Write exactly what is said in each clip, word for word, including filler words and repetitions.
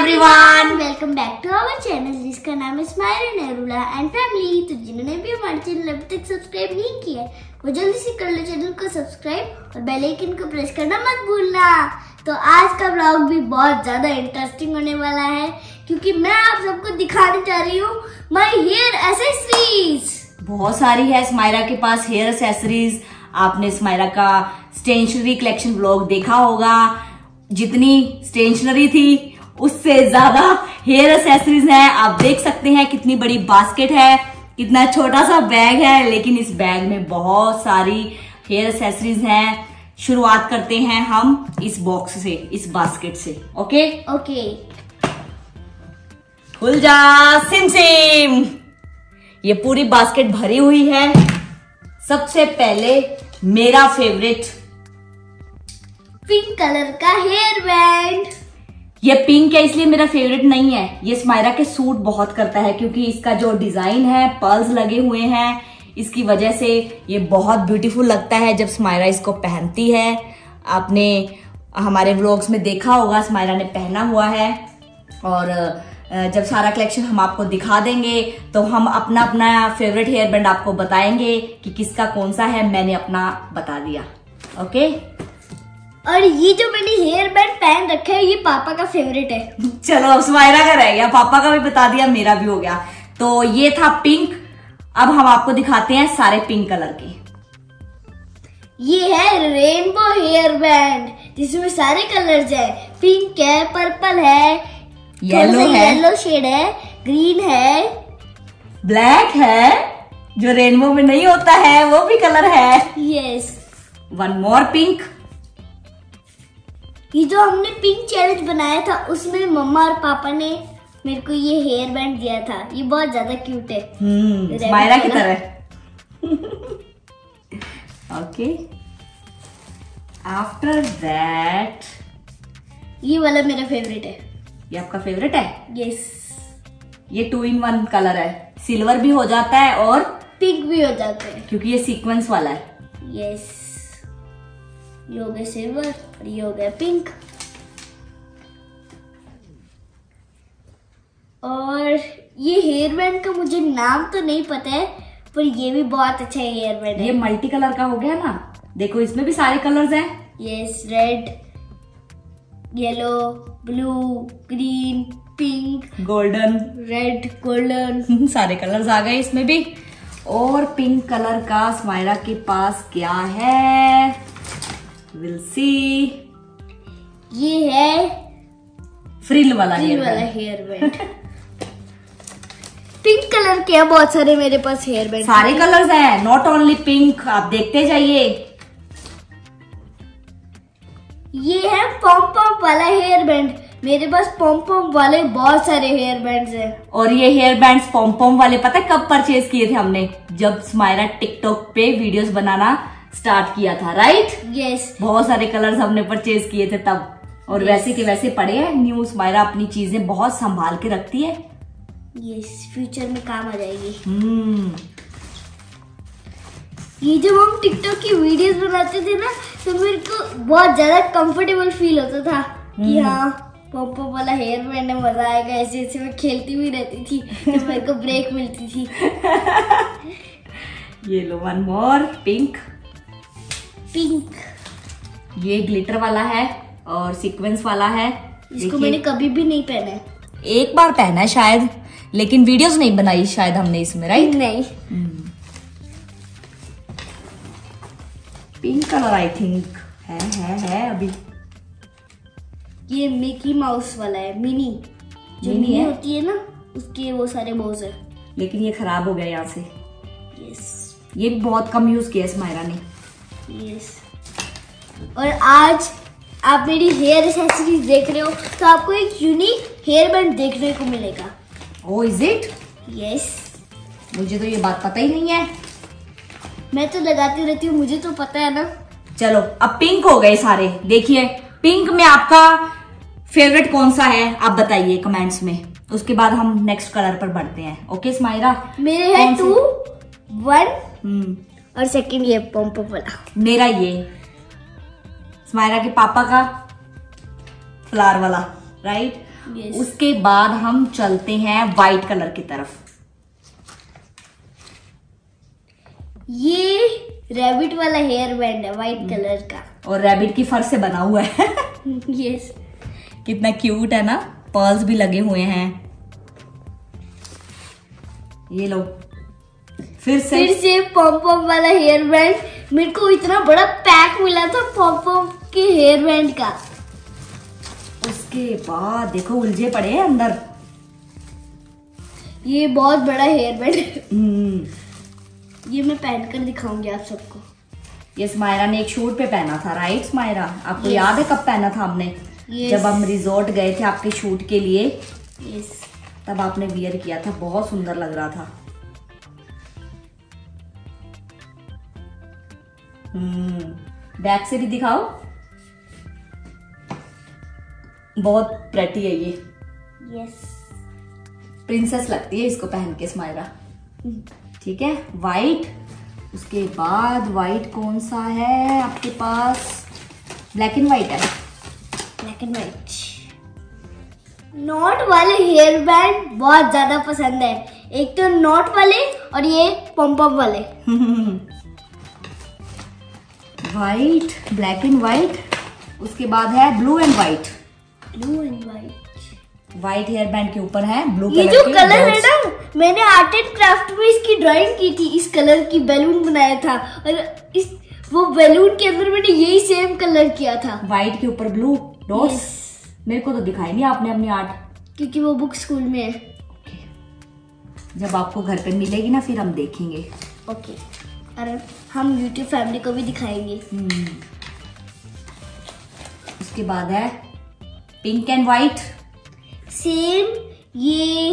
Everyone, welcome back to our channel जिसका नाम है स्माइल नेरुला एंड फैमिली। तो जिन्होंने भी हमारे चैनल अभी तक सब्सक्राइब नहीं किया है वो जल्दी से कर लो चैनल को सब्सक्राइब और बेल आइकन को प्रेस करना मत भूलना। तो आज का व्लॉग भी बहुत ज्यादा इंटरेस्टिंग होने वाला है क्योंकि मैं आप सबको दिखाने जा रही हूँ माय हेयर एसेसरीज। बहुत सारी है स्माइरा के पास हेयर एसेसरीज। आपने स्माइरा का स्टेशनरी कलेक्शन व्लॉग देखा होगा, जितनी स्टेशनरी थी उससे ज्यादा हेयर एसेसरीज है। आप देख सकते हैं कितनी बड़ी बास्केट है, कितना छोटा सा बैग है, लेकिन इस बैग में बहुत सारी हेयर एसेसरीज हैं। शुरुआत करते हैं हम इस बॉक्स से, इस बास्केट से। ओके ओके खुल जा सिम सिम। ये पूरी बास्केट भरी हुई है। सबसे पहले मेरा फेवरेट पिंक कलर का हेयर बैंड। ये पिंक है इसलिए मेरा फेवरेट नहीं है, ये स्माइरा के सूट बहुत करता है क्योंकि इसका जो डिजाइन है, पर्ल्स लगे हुए हैं, इसकी वजह से ये बहुत ब्यूटीफुल लगता है जब स्माइरा इसको पहनती है। आपने हमारे व्लॉग्स में देखा होगा स्माइरा ने पहना हुआ है। और जब सारा कलेक्शन हम आपको दिखा देंगे तो हम अपना अपना फेवरेट हेयर बैंड आपको बताएंगे कि किसका कौन सा है। मैंने अपना बता दिया। ओके, और ये जो मैंने हेयर बैंड पहन रखा है ये पापा का फेवरेट है। चलो अब स्माइरा का रह गया, पापा का भी बता दिया, मेरा भी हो गया। तो ये था पिंक। अब हम आपको दिखाते हैं सारे पिंक कलर के। ये है रेनबो हेयर बैंड जिसमें सारे कलर्स है। पिंक है, पर्पल है, येलो है, येलो शेड है, ग्रीन है, ब्लैक है, जो रेनबो में नहीं होता है वो भी कलर है। Yes, one more pink. ये जो हमने पिंक चैलेंज बनाया था उसमें मम्मा और पापा ने मेरे को ये हेयर बैंड दिया था। ये बहुत ज्यादा क्यूट है, हम्म स्माइरा की तरह। ओके, आफ्टर दैट ये वाला मेरा फेवरेट है। ये आपका फेवरेट है? यस, ये टू इन वन कलर है, सिल्वर भी हो जाता है और पिंक भी हो जाता है क्योंकि ये सीक्वेंस वाला है। यस, ये हो गया सिल्वर और ये हो गया पिंक। और ये हेयर बैंड का मुझे नाम तो नहीं पता है पर ये भी बहुत अच्छा हेयर बैंड है। ये मल्टी कलर का हो गया ना, देखो इसमें भी सारे कलर्स हैं। Yes, red, yellow, blue, green, pink, golden, red, golden, सारे कलर्स आ गए इसमें भी। और पिंक कलर का स्माइरा के पास क्या है, विल सी। ये है फ्रिल वाला फ्रिल हेयर वाला band. Hair band. Pink colour के हैं बहुत सारे मेरे पास हेयर बैंड। सारे कलर्स हैं, नॉट ओनली पिंक। आप देखते जाइए। ये है पॉम पॉम वाला हेयर बैंड। मेरे पास पॉम पॉम वाले बहुत सारे हेयर बैंड्स हैं। और ये हेयर बैंड्स पॉम पॉम वाले पता है कब परचेज किए थे हमने? जब स्माइरा टिकटॉक पे वीडियोस बनाना स्टार्ट किया था, राइट? यस, बहुत सारे कलर्स हमने परचेज किए थे तब। और yes. वैसे के वैसे पड़े हैं। न्यू स्माइरा अपनी चीजें बहुत संभाल के रखती है। यस, फ्यूचर में काम आ जाएगी। हम्म ये जब हम टिकटॉक की वीडियोस बनाते थे ना तो मेरे को बहुत ज्यादा कंफर्टेबल फील होता था कि हाँ पॉम पॉम वाला हेयर बैंड है, मजा आएगा। ऐसे ऐसे मैं खेलती भी रहती थी जब मेरे को ब्रेक मिलती थी। ये लो वन मोर पिंक। पिंक, ये ग्लिटर वाला है और सीक्वेंस वाला है। इसको मैंने कभी भी नहीं पहना है। एक बार पहना है शायद, लेकिन वीडियोस नहीं बनाई शायद हमने इसमें, राइट? नहीं, पिंक कलर आई थिंक है है है अभी। ये मिकी माउस वाला है, मिनी जो मिनी मिनी है? होती है ना उसके वो सारे बोज है। लेकिन ये खराब हो गया यहाँ से। यस ये भी बहुत कम यूज किया स्माइरा ने। यस, और आज आप मेरी हेयर एक्सेसरीज देख रहे हो तो आपको एक यूनिक हेयर बैंड देखने को मिलेगा। ओ इज इट? यस, मुझे तो ये बात पता ही नहीं है। मैं तो लगाती रहती हूँ, मुझे तो पता है ना। चलो अब पिंक हो गए सारे। देखिए पिंक में आपका फेवरेट कौन सा है आप बताइए कमेंट्स में। उसके बाद हम नेक्स्ट कलर पर बढ़ते हैं। ओके स्माइरा? मेरे है टू वन हम्म और सेकंड ये पॉम पॉम वाला। मेरा ये स्माइरा के पापा का फ्लावर वाला, राइट? Yes. उसके बाद हम चलते हैं व्हाइट कलर की तरफ। ये रैबिट वाला हेयर बैंड है व्हाइट कलर का, और रैबिट की फर से बना हुआ है। यस। कितना क्यूट है ना, पर्ल्स भी लगे हुए हैं। ये लो फिर से फिर से पॉम पॉम वाला हेयर बैंड। मेरे को इतना बड़ा पैक मिला था पॉम पॉम के हेयर बैंड का। उसके बाद देखो उलझे पड़े हैं अंदर। ये बहुत बड़ा हेयर बैंड है। हम्म ये मैं पहन कर दिखाऊंगी आप सबको। ये स्मायरा ने एक शूट पे पहना था, राइट स्मायरा? आपको Yes. याद है कब पहना था हमने? Yes. जब हम रिजॉर्ट गए थे आपके शूट के लिए, यस। तब आपने वियर किया था, बहुत सुंदर लग रहा था। हम्म बैक से भी दिखाओ। बहुत प्रेटी है ये, यस। प्रिंसेस लगती है इसको पहन के स्मायरा। ठीक है, वाइट। उसके बाद वाइट कौन सा है आपके पास? ब्लैक एंड वाइट है। Black and white. नॉट वाले हेयर बैंड बहुत ज्यादा पसंद है। एक तो नॉट वाले और ये पॉम पॉम वाले। White, black and white. उसके बाद है blue and white. Blue and white. White hair band के ऊपर है ब्लू ये कलर जो के कलर है dots। ना, मैंने आर्ट एंड क्राफ्ट में इसकी ड्राइंग की थी। इस कलर की बैलून बनाया था और इस वो बैलून के अंदर मैंने यही सेम कलर किया था। वाइट के ऊपर ब्लू डॉट्स। Yes. मेरे को तो दिखाई नहीं आपने अपनी आर्ट, क्योंकि वो बुक स्कूल में है। जब आपको घर पे मिलेगी ना फिर हम देखेंगे। ओके। और हम यूट्यूब फैमिली को भी दिखाएंगे। हम्म। उसके बाद है पिंक एंड वाइट। सेम ये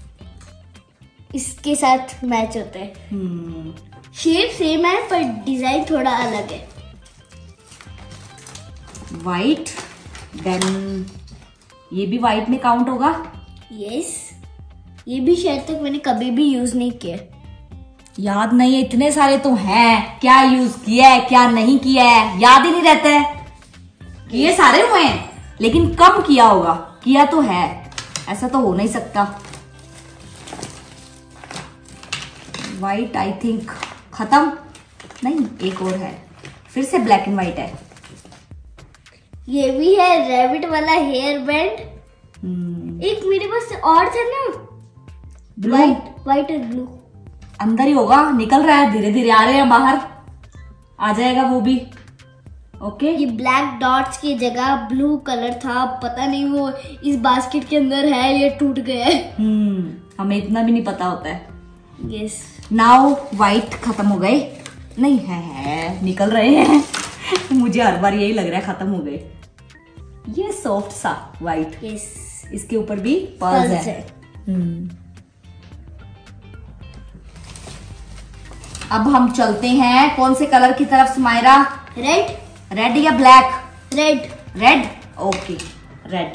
इसके साथ मैच होता है। हम्म शेप सेम है पर डिजाइन थोड़ा अलग है। वाइट, देन ये भी वाइट में काउंट होगा। यस। ये भी शायद तक मैंने कभी भी यूज नहीं किया। याद नहीं है, इतने सारे तो हैं, क्या यूज किया है क्या नहीं किया है याद ही नहीं रहता है। ये सारे हुए हैं लेकिन कम किया होगा, किया तो है, ऐसा तो हो नहीं सकता। वाइट आई थिंक खत्म, नहीं एक और है, फिर से ब्लैक एंड वाइट है। ये भी है रैबिट वाला हेयर बैंड। हम्म, एक मेरे पास और था ना, ब्लू व्हाइट व्हाइट और ब्लू। अंदर ही होगा, निकल रहा है, धीरे धीरे आ रहे हैं बाहर, आ जाएगा वो भी। ओके। ये ब्लैक डॉट्स की जगह ब्लू कलर था, पता नहीं वो इस बास्केट के अंदर है या टूट गया है। हम्म हमें इतना भी नहीं पता होता है। यस। नाउ वाइट खत्म हो गए, नहीं है, है निकल रहे हैं। मुझे हर बार यही लग रहा है खत्म हो गए। ये सॉफ्ट सा वाइट, यस। इसके ऊपर भी पर्ल्स पर्ल्स है। है। हम्म अब हम चलते हैं कौन से कलर की तरफ स्माइरा? रेड। रेड या black? Red. Red, okay red.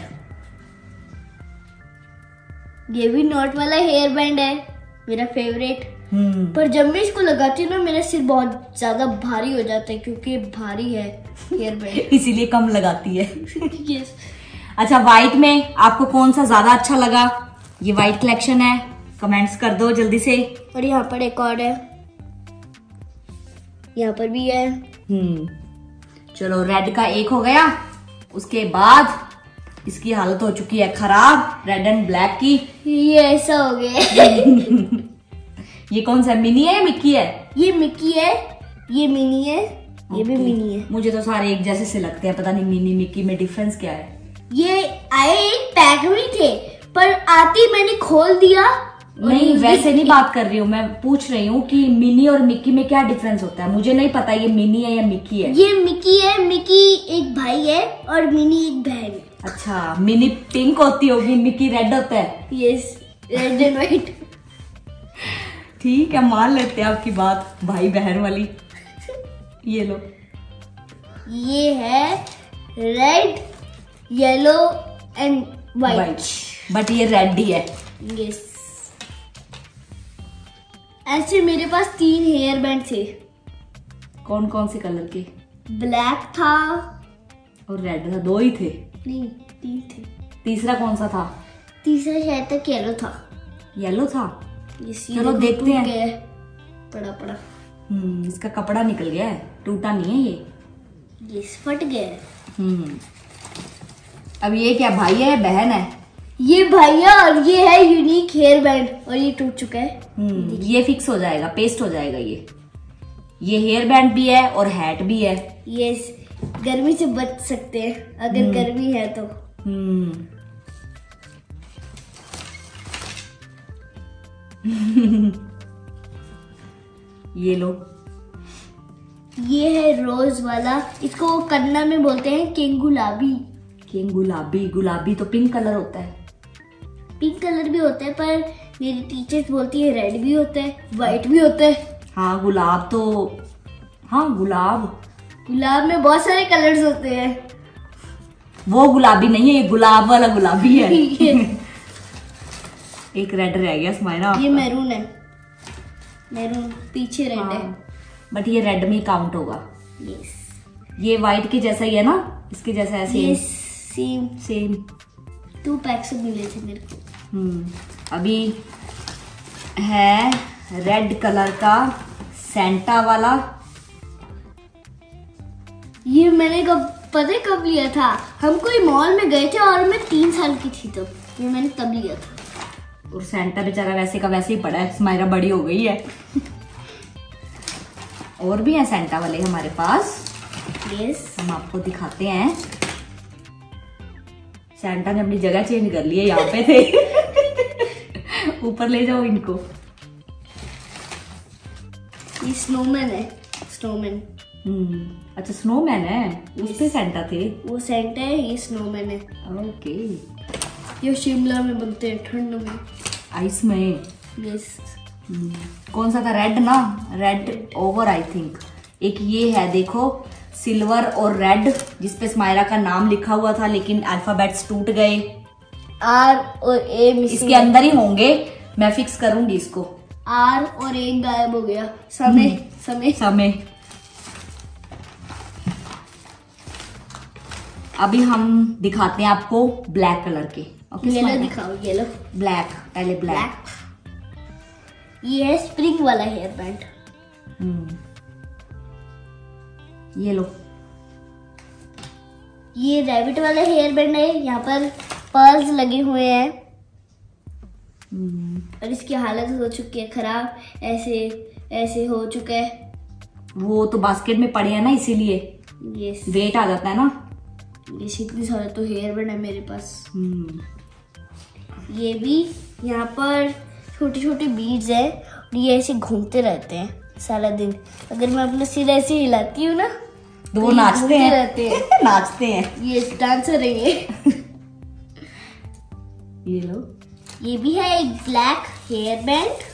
ये भी नॉट वाला हेयर बैंड है, मेरा फेवरेट। हम्म पर जब मैं इसको लगाती हूँ ना, मेरा सिर बहुत ज्यादा भारी हो जाता है क्योंकि ये भारी है हेयर बैंड। इसीलिए कम लगाती है। यस। अच्छा, व्हाइट में आपको कौन सा ज्यादा अच्छा लगा? ये व्हाइट कलेक्शन है, कमेंट्स कर दो जल्दी से। और यहाँ पर एक और है, यहाँ पर भी है। हम्म चलो, रेड का एक हो गया। उसके बाद इसकी हालत हो चुकी है खराब, रेड एंड ब्लैक की। ये ऐसा हो गया। ये कौन सा, मिनी है या मिक्की है? ये मिक्की है, ये मिनी है, ये भी Okay. मिनी है। मुझे तो सारे एक जैसे से लगते हैं, पता नहीं मिनी मिक्की में डिफरेंस क्या है। ये आए एक पैक में थे, पर आती मैंने खोल दिया। नहीं, वैसे नहीं बात कर रही हूँ, मैं पूछ रही हूँ कि मिनी और मिक्की में क्या डिफरेंस होता है। मुझे नहीं पता ये मिनी है या मिक्की है। ये मिक्की है, मिक्की एक भाई है और मिनी एक बहन है। अच्छा, मिनी पिंक होती होगी, मिक्की रेड होता है। Yes, red and white. ठीक है, मान लेते हैं आपकी बात भाई बहन वाली। ये लो, ये है red, yellow and white, white. But ये रेड ही है। यस। ऐसे मेरे पास तीन हेयर बैंड थे। कौन कौन से कलर के? ब्लैक था और रेड था, दो ही थे। नहीं, तीन थे। तीसरा कौन सा था? तीसरा शायद तक येलो था। येलो था? चलो देखते हैं। पड़ा पड़ा। हम्म इसका कपड़ा निकल गया है, टूटा नहीं है ये। ये फट गया है। हम्म अब ये क्या भाई है बहन है? ये भैया और ये है यूनिक हेयर बैंड और ये टूट चुका है। हम्म ये फिक्स हो जाएगा, पेस्ट हो जाएगा ये। ये हेयर बैंड भी है और हैट भी है। ये गर्मी से बच सकते हैं अगर गर्मी है तो। हम्म ये लो। ये है रोज वाला, इसको कन्नड़ में बोलते हैं किंग गुलाबी। किंग गुलाबी? गुलाबी तो पिंक कलर होता है। पिंक कलर भी होता है पर मेरी टीचर्स बोलती है रेड भी होता है, व्हाइट भी होता है। हाँ गुलाब तो, हाँ गुलाब, गुलाब में बहुत सारे कलर्स होते हैं। वो गुलाबी नहीं है, ये गुलाब वाला गुलाबी है। एक रेड रह गया स्माइला। ये मैरून है, मैरून पीछे रेड हाँ, है बट ये रेड में काउंट होगा। यस। ये व्हाइट के जैसा ही है ना, इसके जैसा है same. Same same two packs मिले थे मेरे को। हम्म अभी है रेड कलर का सेंटा वाला। ये मैंने कब पता है कब लिया था, हम कोई मॉल में गए थे और मैं तीन साल की थी तब, ये मैंने तब लिया था। और सेंटा बेचारा वैसे का वैसे ही पड़ा है, स्माइरा बड़ी हो गई है। और भी है सेंटा वाले हमारे पास। यस हम आपको दिखाते हैं। सेंटा ने अपनी जगह चेंज कर ली है, यहाँ पे थे। ऊपर ले जाओ इनको। ये स्नोमैन है, स्नोमैन। हम्म अच्छा स्नोमैन है, उस पे सेंटा थे। वो सेंटा है, ये स्नोमैन है। ओके। ये शिमला में बनते हैं ठंड में, आइस में। यस। कौन सा था? रेड ना, रेड ओवर आई थिंक। एक ये है देखो, सिल्वर और रेड, जिसपे स्माइरा का नाम लिखा हुआ था लेकिन अल्फाबेट्स टूट गए। आर और ए इसके अंदर ही होंगे, मैं फिक्स करूंगी इसको। आर और ए गायब हो गया। समय समय समय। अभी हम दिखाते हैं आपको ब्लैक कलर के। ओके येलो दिखाओ, येलो। ब्लैक, पहले ब्लैक। ये है स्प्रिंग वाला हेयर बैंड। हम्म ये लो। ये रैबिट वाला हेयर बैंड है, यहाँ पर पर्ल्स लगे हुए हैं और इसकी हालत हो चुकी है खराब, ऐसे ऐसे हो चुका है। वो तो बास्केट में पड़े हैं ना, इसीलिए यस। वेट आ जाता है ना। ये इतनी सारे तो हेयर बैंड है मेरे पास। हम्म ये भी यहाँ पर छोटे छोटे बीड्स है और ये ऐसे घूमते रहते हैं सारा दिन। अगर मैं अपना सिर ऐसे हिलाती हूँ ना तो वो नाचते हैं। रहते हैं। नाचते हैं। ये डांसर है ये। ये लो। ये भी है एक ब्लैक हेयर बैंड।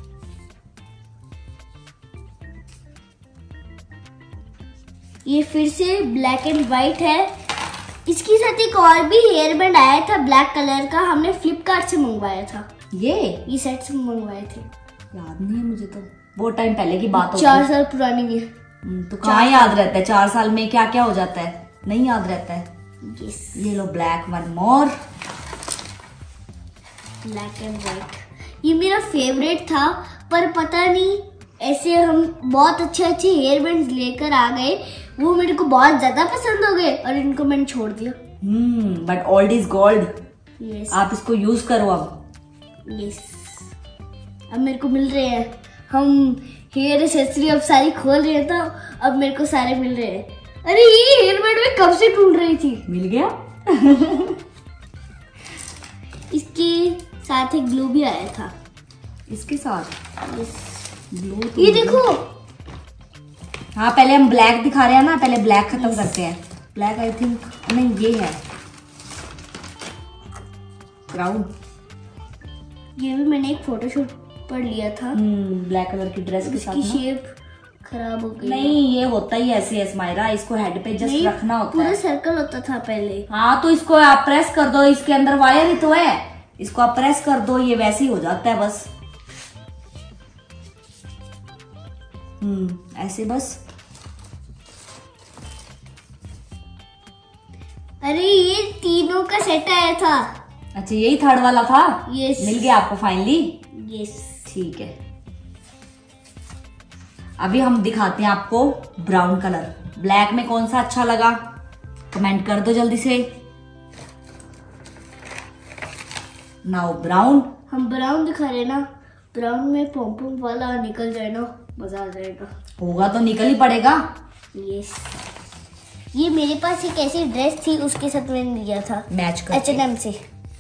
ये फिर से ब्लैक एंड व्हाइट है। इसके साथ एक और भी हेयर बैंड आया था ब्लैक कलर का, हमने फ्लिपकार्ट से मंगवाया था। ये ये सेट से मंगवाए थे, याद नहीं है मुझे तो, वो टाइम पहले की बात हो। चार साल पुरानी है। तो कहाँ याद रहता है, चार साल में क्या क्या हो जाता है, नहीं याद रहता है। yes. ये लो black one more. Black and white ये मेरा फेवरेट था, पर पता नहीं ऐसे हम बहुत अच्छे अच्छे हेयर बैंड लेकर आ गए, वो मेरे को बहुत ज्यादा पसंद हो गए और इनको मैंने छोड़ दिया। Hmm but old is gold. Yes. आप इसको यूज करो अब। यस। अब मेरे को मिल रहे हैं, हम हेयर एक्सेसरी अब सारी खोल रहे हैं तो अब मेरे को सारे मिल रहे हैं। अरे ये हेयर बैंड में कब से ढूंढ रही थी। मिल गया। इसके साथ एक ग्लू भी आया था। इसके साथ यस। ग्लू तो ये देखो। हाँ पहले हम ब्लैक दिखा रहे हैं ना, पहले ब्लैक खत्म करते हैं। ब्लैक आई थिंक नहीं, ये है क्राउन। ये भी मैंने एक फोटोशूट पर लिया था। ब्लैक कलर की ड्रेस के साथ ना। शेप खराब हो गई। नहीं ये होता ही ऐसे है स्माइरा, इसको हेड पे जस्ट रखना होता पूरा है। सर्कल होता था पहले। हाँ तो इसको आप प्रेस कर दो, इसके अंदर वायर ही तो है, इसको आप प्रेस कर दो, ये वैसे ही हो जाता है बस। हम्म ऐसे बस। अरे ये तीन तीनों का सेट आया था। अच्छा यही थर्ड वाला था। यस। मिल गया आपको फाइनली। यस। ठीक है, अभी हम दिखाते हैं आपको ब्राउन कलर। ब्लैक में कौन सा अच्छा लगा कमेंट कर दो जल्दी से। Now brown. हम ब्राउन दिखा रहे ना, ब्राउन में पॉम वाला निकल जाए ना, मजा आ जाएगा। होगा तो निकल ही पड़ेगा। यस। ये मेरे पास एक ऐसी ड्रेस थी, उसके साथ मैंने लिया था मैच करके एच एंड एम से।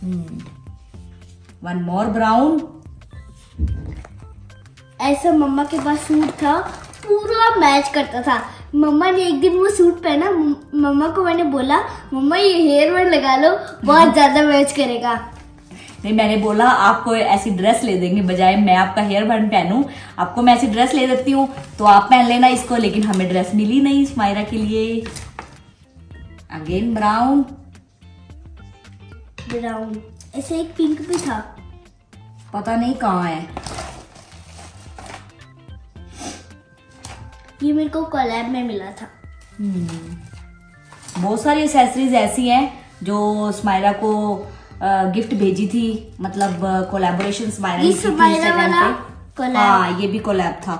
One more brown. ऐसा मम्मा के पास सूट था, पूरा मैच करता था। मम्मा ने एक दिन वो सूट पहना, मम्मा को मैंने बोला मम्मा ये हेयर बैंड लगा लो, बहुत ज्यादा मैच करेगा। नहीं, मैंने बोला आपको ऐसी ड्रेस ले देंगे, बजाय मैं आपका हेयर बैंड पहनूं आपको मैं ऐसी ड्रेस ले देती हूँ तो आप पहन लेना इसको। लेकिन हमें ड्रेस मिली नहीं स्माइरा के लिए। Again brown. ब्राउन ऐसे एक पिंक भी था, पता नहीं कहाँ है। ये मेरे को कोलैब में मिला था। बहुत सारी एक्सेसरीज ऐसी हैं जो स्माइरा को गिफ्ट भेजी थी, मतलब कोलैबोरेशन स्माइरा ने की थी इंस्टाग्राम पे। हाँ ये भी कोलैब था।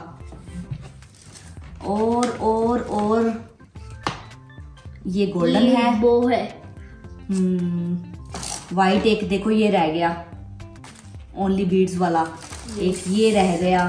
और और और ये गोल्डन ये है, वो है। हम्म वाइट एक देखो ये रह गया, ओनली बीड्स वाला। एक ये रह गया।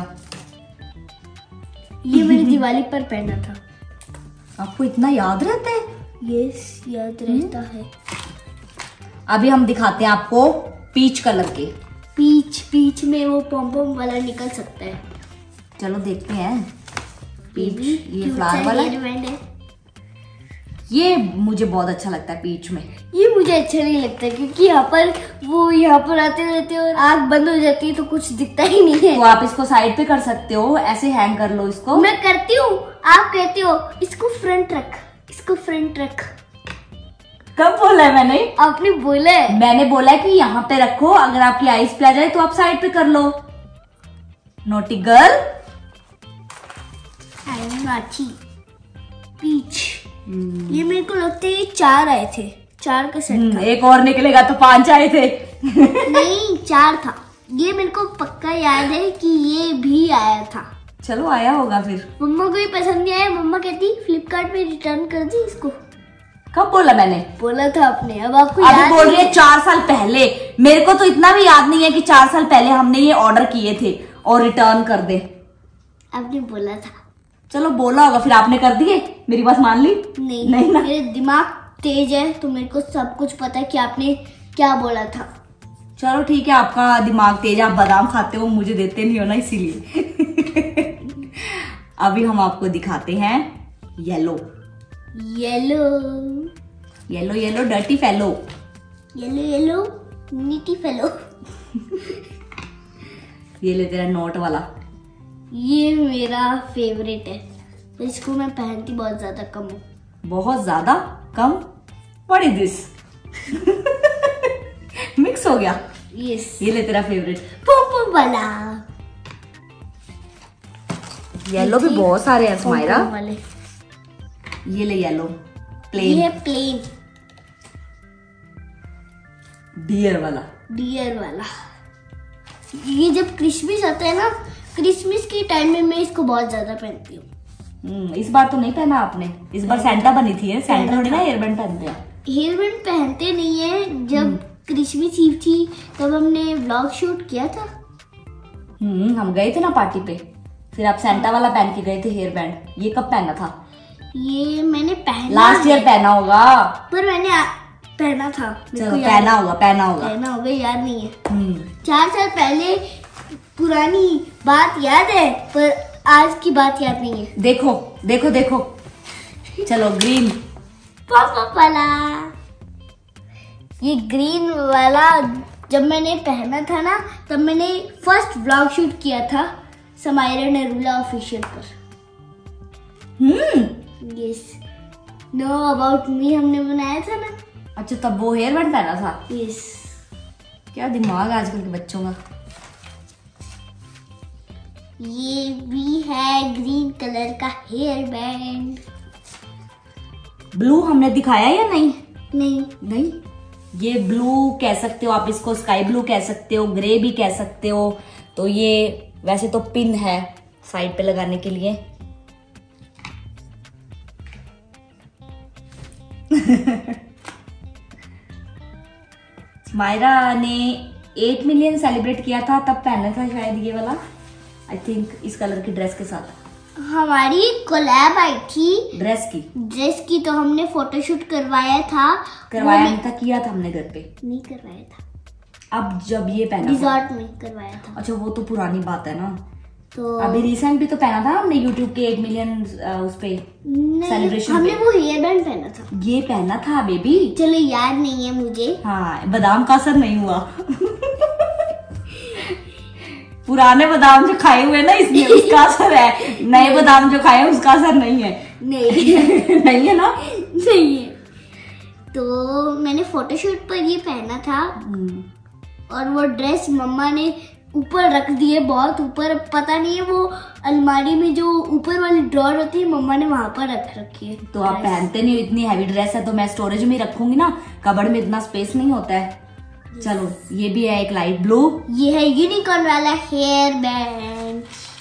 ये मैंने दिवाली पर पहना था। आपको इतना याद रहता है? यस, याद रहता है। अभी हम दिखाते हैं आपको पीच कलर के। पीच पीच में वो पॉम पॉम वाला निकल सकता है। चलो देखते हैं। पीच ये, ये फ्लावर वाला है। ये मुझे बहुत अच्छा लगता है पीच में। ये मुझे अच्छा नहीं लगता क्योंकि यहाँ पर वो यहाँ पर आते रहते हैं और आँख बंद हो जाती है तो कुछ दिखता ही नहीं है। तो आप इसको साइड पे कर सकते हो, ऐसे हैंग कर लो इसको। मैं करती हूँ, आप कहते हो इसको फ्रंट रख, इसको फ्रंट रख। कब बोला है मैंने? आपने बोला है। मैंने बोला है कि यहाँ पे रखो, अगर आपकी आईज पे आ जाए तो आप साइड पे कर लो। Naughty girl. I am naughty. Peach. ये मेरे को लगता है ये चार आए थे, चार का सेट था। एक और निकलेगा तो पांच आए थे। नहीं चार था, ये मेरे को पक्का याद है कि ये भी आया था। चलो आया होगा फिर। मम्मा को ये पसंद नहीं आया, मम्मा कहती फ्लिपकार्ट पे रिटर्न कर दी इसको। कब बोला मैंने? बोला था आपने, अब आपको अभी याद बोल रही है चार साल पहले। मेरे को तो इतना भी याद नहीं है कि चार साल पहले हमने ये ऑर्डर किए थे और रिटर्न कर दे। आपने बोला था। चलो बोला होगा फिर आपने कर दिए, मेरी बात मान ली? नहीं, नहीं ना। मेरे दिमाग तेज है तो मेरे को सब कुछ पता है कि आपने क्या बोला था। चलो ठीक है, आपका दिमाग तेज, आप बादाम खाते हो, मुझे देते नहीं हो ना इसीलिए। अभी हम आपको दिखाते हैं yellow. Yellow yellow yellow dirty fellow. Yellow yellow neaty fellow. ये ले तेरा नोट वाला। ये मेरा फेवरेट है, तो इसको मैं पहनती बहुत ज्यादा कम हूँ। बहुत ज्यादा कम? What is this? मिक्स हो गया। यस। ये ले तेरा फेवरेट पोपो वाला। येलो भी बहुत सारे हैं स्माइरा। पोपो वाले। ये ले येलो प्लेन। ये प्लेन। डियर वाला। डियर वाला। ये जब क्रिसमस आता है ना, क्रिसमस के टाइम में मैं इसको बहुत ज्यादा पहनती हूँ। इस बार तो नहीं पहना आपने, इस बार सेंटा बनी थी। सेंटा थोड़ी ना हेयर बैंड पहनते हैं। हेयर बैंड पहनते नहीं है। जब क्रिसमस ईव थी तब हमने व्लॉग शूट किया था। हम्म हम गए थे ना पार्टी पे, फिर आप सेंटा वाला पहन के गए थे हेयर बैंड। ये कब पहना था? ये मैंने पहना लास्ट ईयर पहना होगा। पर मैंने आ, पहना था। चलो पहना होगा, पहना होगा पहना होगा, याद नहीं है। हम्म चार साल पहले पुरानी बात याद है पर आज की बात याद नहीं है। देखो देखो देखो। चलो ग्रीन। पापा वाला। ये ग्रीन वाला जब मैंने पहना था ना, तब मैंने फर्स्ट व्लॉग शूट किया था समायरा नरूला ऑफिशियल पर। Hmm yes, know about me हमने बनाया था ना। अच्छा तब वो हेयर बैंड पहना था। यस। क्या दिमाग है आजकल के बच्चों का। ये भी है ग्रीन कलर का हेयर बैंड। ब्लू हमने दिखाया या नहीं? नहीं। नहीं ये ब्लू कह सकते हो आप इसको, स्काई ब्लू कह सकते हो, ग्रे भी कह सकते हो। तो ये वैसे तो पिन है साइड पे लगाने के लिए। स्माइरा ने एट मिलियन सेलिब्रेट किया था तब पहना था शायद ये वाला, आई थिंक इस कलर की ड्रेस के साथ। हमारी कोलैब आई थी ड्रेस की ड्रेस की तो हमने फोटोशूट करवाया था। करवाया नहीं था, किया था हमने घर पे। नहीं करवाया था, अब जब ये पहना रिजॉर्ट में करवाया था। अच्छा वो तो पुरानी बात है ना। तो अभी रिसेंट भी तो पहना था हमने यूट्यूब के एट मिलियन उस पे सेलिब्रेशन। हमने वो हेयर बैंड पहना था। ये पहना था बेबी, चलो याद नहीं है मुझे। हाँ बादाम का असर नहीं हुआ। पुराने बादाम जो खाए हुए ना इसलिए उसका असर है, नए बादाम जो खाए उसका असर नहीं है। नहीं नहीं है ना, नहीं है। तो मैंने फोटोशूट पर ये पहना था और वो ड्रेस मम्मा ने ऊपर रख दी है, बहुत ऊपर। पता नहीं है वो अलमारी में जो ऊपर वाली ड्रॉर होती है मम्मा ने वहां पर रख रखी है। तो आप पहनते नहीं, इतनी हैवी ड्रेस है तो मैं स्टोरेज में रखूंगी ना, कबर्ड में इतना स्पेस नहीं होता है। चलो ये भी है एक लाइट ब्लू। ये है यूनिकॉर्न वाला hair band,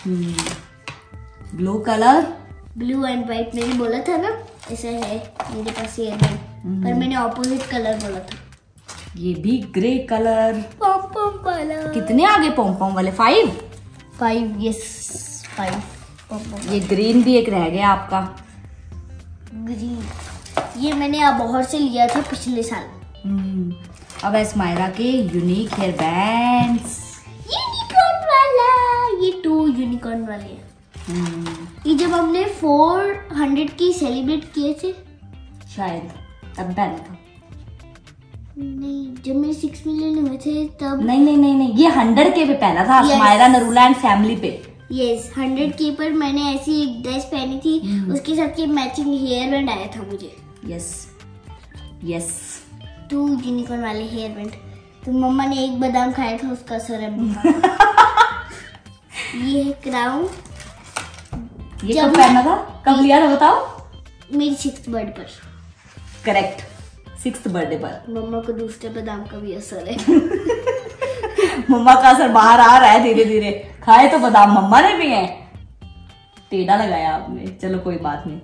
blue colour, blue and white. मैंने बोला था ना ऐसा है मेरे पास हेयर बैंड, पर मैंने ऑपोजिट कलर बोला था। ये भी ग्रे कलर, पॉम पॉम वाला। कितने आगे पॉम पॉम वाले? Five five yes five pom pom. ये ग्रीन भी एक रह गया आपका, ग्रीन। ये मैंने अबोहर से लिया था पिछले साल। अब है स्माइरा के यूनिक हेयर बैंड्स। यूनिकॉर्न वाला, ये टू यूनिकॉर्न वाले हैं। ये जब हमने फोर हंड्रेड की सेलिब्रेट किए थे शायद तब पहना था। नहीं, जब मेरे सिक्स मिलियन हुए थे तब। नहीं नहीं नहीं नहीं ये हंड्रेड के पे पहना था। yes. Smaira Narula and family पे। यस, हंड्रेड के पर मैंने ऐसी एक ड्रेस पहनी थी, उसके साथ ये मैचिंग हेयर बैंड आया था मुझे। यस यस, टू यूनिकॉर्न वाले हेयर बैंड। तो मम्मा ने एक बादाम खाया था, उसका असर है। ये है क्राउन। ये कब पहना था, कब लिया था बताओ? मेरी सिक्स्थ बर्थडे पर। करेक्ट, सिक्स्थ बर्थडे पर। मम्मा को दूसरे बादाम का भी असर है। मम्मा का असर बाहर आ रहा है धीरे धीरे। खाए तो बादाम मम्मा ने भी है, टेढ़ा लगाया आपने। चलो कोई बात नहीं।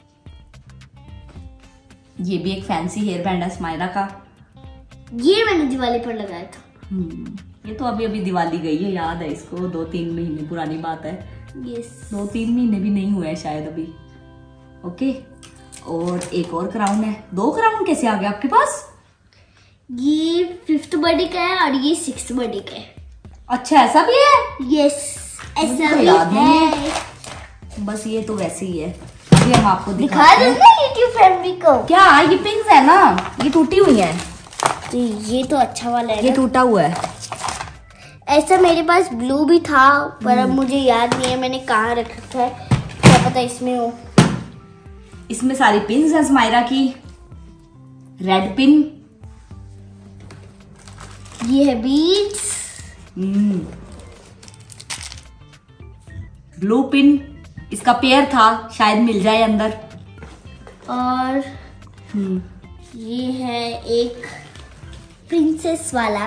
ये भी एक फैंसी हेयर बैंड है स्माइरा का। ये मैंने दिवाली पर लगाया था। ये तो अभी अभी दिवाली गई है, याद है इसको, दो तीन महीने पुरानी बात है। यस, दो तीन महीने भी नहीं हुए हैं शायद अभी। ओके, और एक और क्राउन है। दो क्राउन कैसे आ गए आपके पास? ये फिफ्थ बर्थडे का है और ये सिक्स्थ बर्थडे का है। अच्छा ऐसा भी है? यस, ऐसा भी याद नहीं है। है। बस ये तो वैसे ही है। अभी हम आपको दिखा दिखाते हैं। दो ना यूट्यूब फैमिली को। क्या ये पिंस है ना, ये टूटी हुई है। तो ये तो अच्छा वाला है ये ना? टूटा हुआ है। ऐसा मेरे पास ब्लू भी था, पर अब मुझे याद नहीं है मैंने कहाँ रख रखा है। क्या पता इसमें हो। इसमें सारी पिन्स हैं स्माइरा की। रेड पिन, ये है बीड्स, ब्लू पिन, इसका पेयर था, शायद मिल जाए अंदर। और ये है एक प्रिंसेस वाला।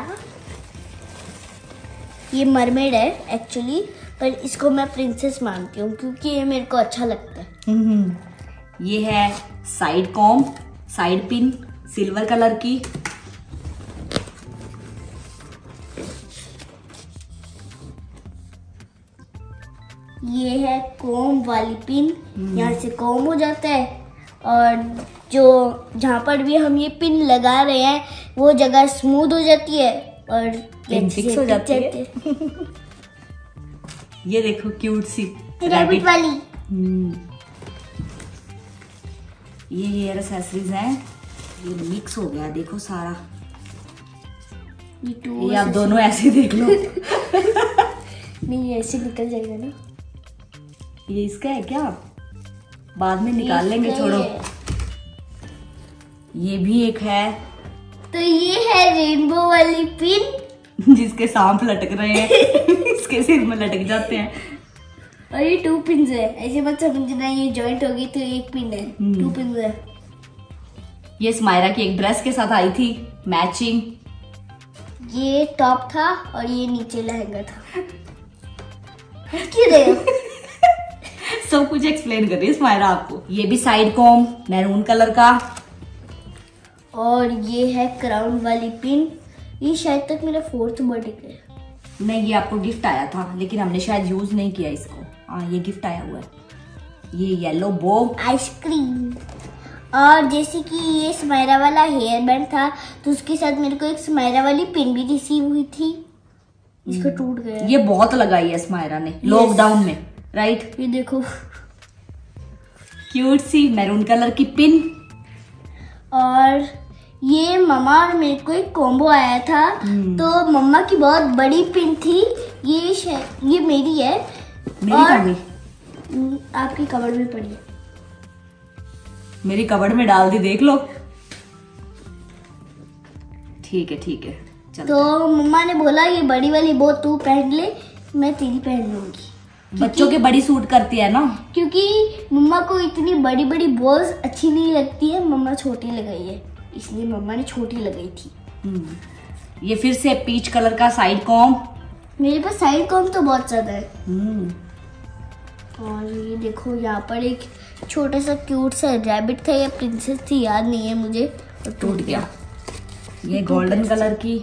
ये मरमेड है एक्चुअली, पर इसको मैं प्रिंसेस मानती हूँ क्योंकि ये मेरे को अच्छा लगता है। ये है side comb, side pin, silver colour की। ये है कोम वाली पिन, यहाँ से कोम हो जाता है और जो जहाँ पर भी हम ये पिन लगा रहे हैं वो जगह स्मूथ हो जाती है और पिन फिक्स हो जाती है। ये देखो क्यूट सी रैबिट वाली। ये हेयर एक्सेसरीज हैं, ये मिक्स हो गया देखो सारा। ये टू ये आप दोनों ऐसे देख लो। नहीं ऐसे निकल जाएगा ना। ये इसका है क्या? बाद में निकाल लेंगे, छोड़ो। ये भी एक है। तो ये है रेनबो वाली पिन जिसके सांप लटक रहे हैं। इसके सिर में लटक जाते हैं। और ये टू पिन है, ऐसे मत समझना ये जॉइंट होगी तो एक पिन है, टू पिन है। ये स्माइरा की एक ड्रेस के साथ आई थी, मैचिंग। ये टॉप था और ये नीचे लहंगा था। क्यों रहे हो? सब कुछ एक्सप्लेन कर रही है स्माइरा आपको। ये भी साइड कॉम मैरून कलर का। और ये है क्राउन वाली पिन। ये शायद तक मेरा फोर्थ बर्थडे का है। नहीं, ये आपको गिफ्ट आया था लेकिन हमने शायद यूज नहीं किया इसको। हाँ, ये गिफ्ट आया हुआ है। ये येलो बो आइसक्रीम। और जैसे कि ये स्माइरा वाला हेयर बैंड था तो उसके साथ मेरे को एक स्माइरा वाली पिन भी रिसीव हुई थी। इसको टूट गया। ये बहुत लगाई है स्माइरा ने लॉकडाउन में, राइट? ये देखो, क्यूट सी मैरून कलर की पिन। और ये मम्मा और मेरे को एक कॉम्बो आया था तो मम्मा की बहुत बड़ी पिन थी। ये ये मेरी है। मेरी और कहाँ गई? आपकी कबर्ड में पड़ी है। मेरी कबर्ड में डाल दी, देख लो। ठीक है ठीक है, चलते तो मम्मा ने बोला ये बड़ी वाली बो तू पहन ले, मैं तेरी पहन लूंगी। बच्चों के बड़ी सूट करती है ना, क्योंकि मम्मा को इतनी बड़ी बड़ी बोज अच्छी नहीं लगती है। मम्मा छोटी लगाई है इसलिए मम्मा ने छोटी लगाई थी। ये फिर से पीच कलर का साइड कॉम। मेरे पास साइड कॉम तो बहुत ज्यादा है। हम्म और ये देखो, यहाँ पर एक छोटा सा क्यूट सा रैबिट था या प्रिंसेस थी, याद नहीं है मुझे, और टूट गया। ये गोल्डन कलर की।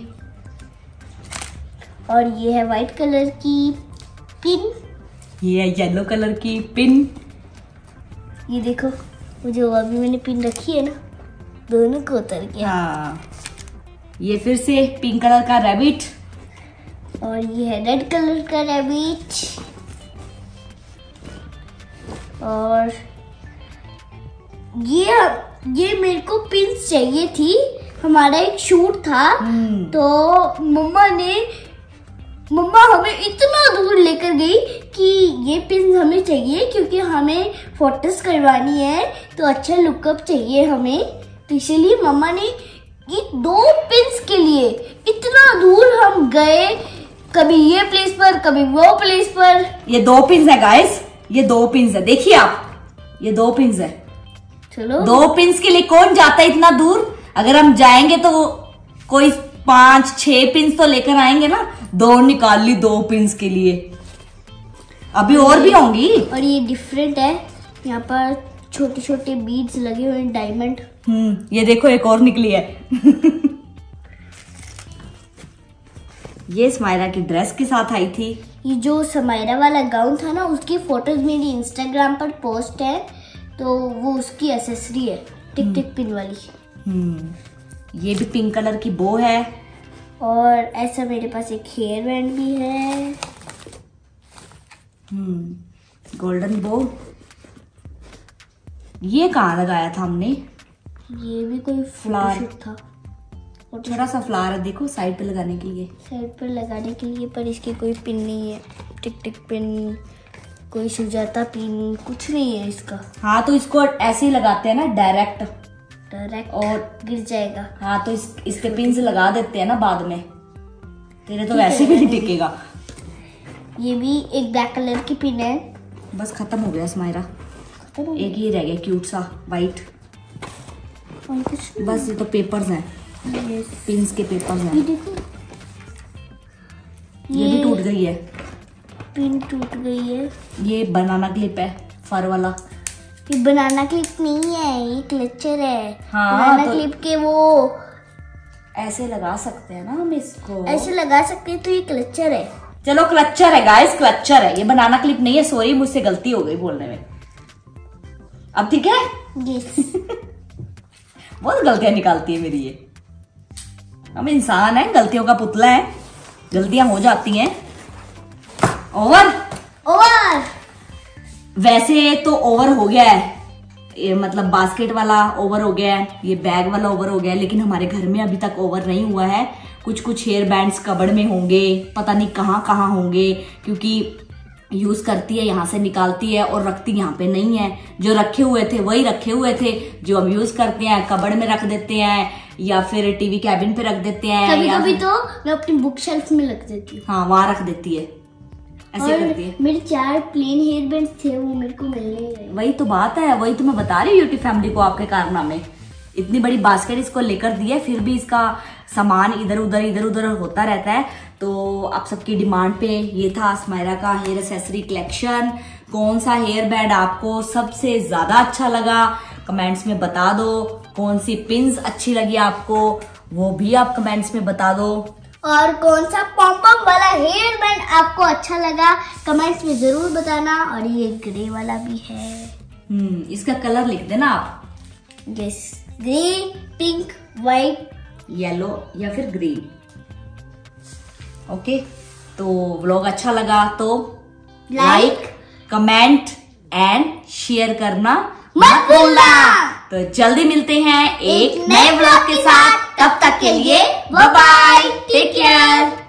और ये है व्हाइट कलर की पिन। ये है येलो कलर की पिन। ये देखो, मुझे अभी मैंने पिन रखी है ना, दोनों को उतर गया। हाँ, ये फिर से पिंक कलर का रैबिट। और ये है रेड कलर का रैबिट। और ये ये मेरे को पिन्स चाहिए थी। हमारा एक शूट था तो मम्मा ने मम्मा हमें इतना दूर लेकर गई कि ये पिन हमें चाहिए क्योंकि हमें फोटोज करवानी है तो अच्छा लुकअप चाहिए हमें। तो इसीलिए मम्मा ने ये दो पिन्स के लिए इतना दूर हम गए, कभी ये प्लेस पर कभी वो प्लेस पर। ये दो पिन्स है गाइस, ये दो पिन्स है, देखिए आप, ये दो पिन्स है। चलो, दो पिन्स के लिए कौन जाता है इतना दूर? अगर हम जाएंगे तो कोई पांच छह पिन्स तो लेकर आएंगे ना। दो निकाल ली दो पिन्स के लिए, अभी और भी होंगी। और ये डिफरेंट है, यहाँ पर छोटे छोटे बीड्स लगे हुए हैं, डायमंड। हम्म ये देखो एक और निकली है। ये स्माइरा की ड्रेस के साथ आई थी। ये जो स्माइरा वाला गाउन था ना, उसकी फोटोज मेरी इंस्टाग्राम पर पोस्ट है तो वो उसकी एसेसरी है, टिक टिक पिन वाली। हम्म ये भी पिंक कलर की बो है। और ऐसा मेरे पास एक हेयर बैंड भी है। हम्म गोल्डन बो। ये कहाँ लगाया था हमने? ये भी कोई फ्लावर फोटोशूट था। छोटा सा फ्लावर है, देखो साइड पे लगाने के लिए। साइड पर लगाने के लिए, पर इसकी कोई पिन नहीं है। टिक टिक पिन, कोई सुजाता पिन, कुछ नहीं है इसका। हाँ तो इसको ऐसे ही लगाते हैं ना, डायरेक्ट डायरेक्ट, और गिर जाएगा। हाँ तो इस इसके पिन से लगा देते हैं ना बाद में, तेरे तो वैसे भी नहीं टिकेगा। ये भी एक ब्लैक कलर की पिन है। बस खत्म हो गया स्माइरा, एक ही रह गया क्यूट सा वाइट। और कुछ नहीं। बस ये तो पेपर्स हैं, Yes. पिन्स के पेपर्स हैं। ये देखो, ये भी टूट गई है, पिन टूट गई है। ये बनाना क्लिप है फर वाला। ये बनाना क्लिप नहीं है, ये क्लचर है। हाँ, बनाना तो क्लिप के वो ऐसे लगा सकते हैं ना हम इसको, ऐसे लगा सकते हैं, तो ये क्लचर है। चलो क्लचर है गाइस, क्लचर है, ये बनाना क्लिप नहीं है। सॉरी, मुझसे गलती हो गई बोलने में। अब ठीक है। यस। बहुत गलतियां निकालती है मेरी ये। हम इंसान है, गलतियों का पुतला है, गलतियां हो जाती हैं। ओवर ओवर वैसे तो ओवर हो गया है, ये मतलब बास्केट वाला ओवर हो गया है, ये बैग वाला ओवर हो गया है, लेकिन हमारे घर में अभी तक ओवर नहीं हुआ है। कुछ कुछ हेयर बैंड्स कबर्ड में होंगे, पता नहीं कहाँ कहाँ होंगे, क्योंकि यूज करती है यहाँ से निकालती है और रखती यहाँ पे नहीं है। जो रखे हुए थे वही रखे हुए थे, जो हम यूज करते हैं कबर्ड में रख देते हैं या फिर टीवी कैबिन पे रख देते हैं। कभी कभी तो मैं अपनी बुक शेल्फ में रख देती हूँ। हाँ वहां रख देती है, ऐसे करती है। मेरे चार प्लेन हेयर बैंड्स थे, वो मेरे को मिल नहीं रहे। वही तो बात है, वही तो मैं बता रही हूँ यूट्यूब फैमिली को आपके कारनामे। इतनी बड़ी बास्केट इसको लेकर दी है, फिर भी इसका सामान इधर उधर इधर उधर होता रहता है। तो आप सबकी डिमांड पे ये था स्मायरा का हेयर एक्सेसरी कलेक्शन। कौन सा हेयर बैंड आपको सबसे ज्यादा अच्छा लगा कमेंट्स में बता दो। कौन सी पिन्स अच्छी लगी आपको वो भी आप कमेंट्स में बता दो। और कौन सा पॉम-पॉम वाला हेयर बैंड आपको अच्छा लगा कमेंट्स में जरूर बताना। और ये ग्रे वाला भी है। हम्म इसका कलर लिख देना आप। Yes, grey, pink, white, yellow या फिर ग्रीन। ओके, तो व्लॉग अच्छा लगा तो लाइक, कमेंट एंड शेयर करना मत भूलना। तो जल्दी मिलते हैं एक नए व्लॉग के साथ। तब तक के लिए बाय बाय, टेक केयर।